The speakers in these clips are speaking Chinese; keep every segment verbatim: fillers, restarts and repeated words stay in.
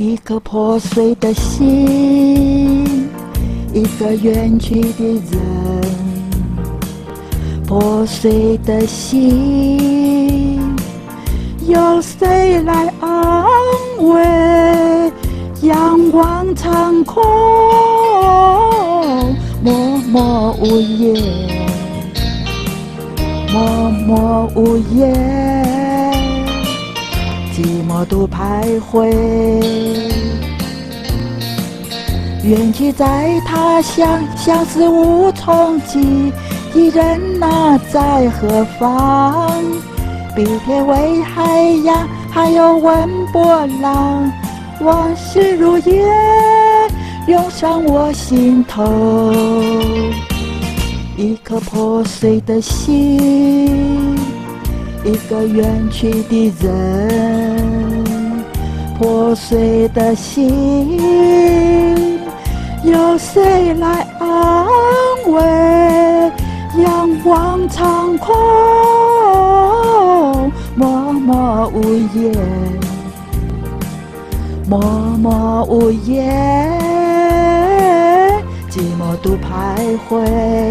一颗破碎的心，一个远去的人。破碎的心，有谁来安慰？仰望长空，默默无言，默默无言，寂寞独徘徊。远去在他乡，相思无从寄。一人那在何方？比天为海洋，还有温波浪。往事如烟，涌上我心头。一颗破碎的心，一个远去的人。破碎的心，有谁来安慰？仰望长空，默默无言，默默无言，寂寞独徘徊。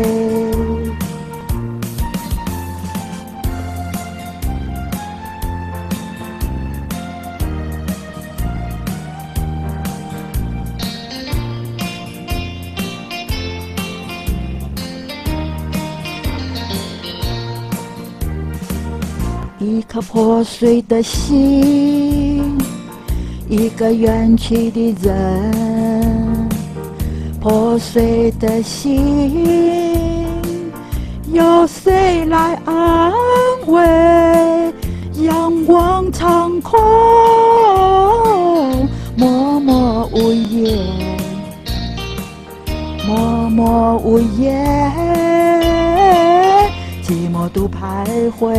一颗破碎的心，一个远去的人。破碎的心，有谁来安慰？仰望长空，默默无言，默默无言，寂寞独徘徊。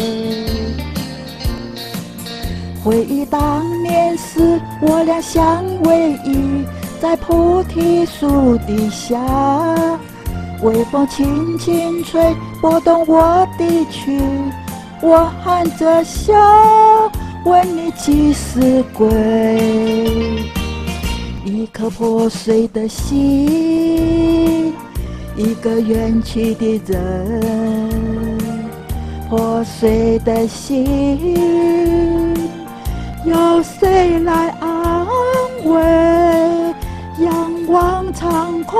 回忆当年时，我俩相偎依在菩提树底下，微风轻轻吹，拨动我的曲。我含着笑，问你几时归？一颗破碎的心，一个远去的人。破碎的心，有谁来安慰？仰望长空，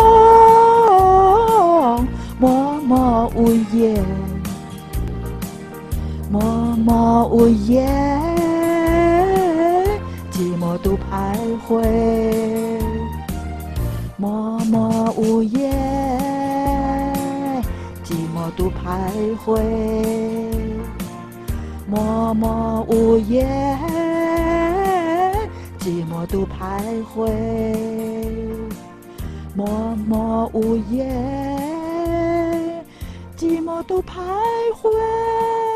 默默无言，默默无言，寂寞独徘徊。默默无言，寂寞独徘徊。默默无言，寂寞独徘徊。默默无言，寂寞独徘徊。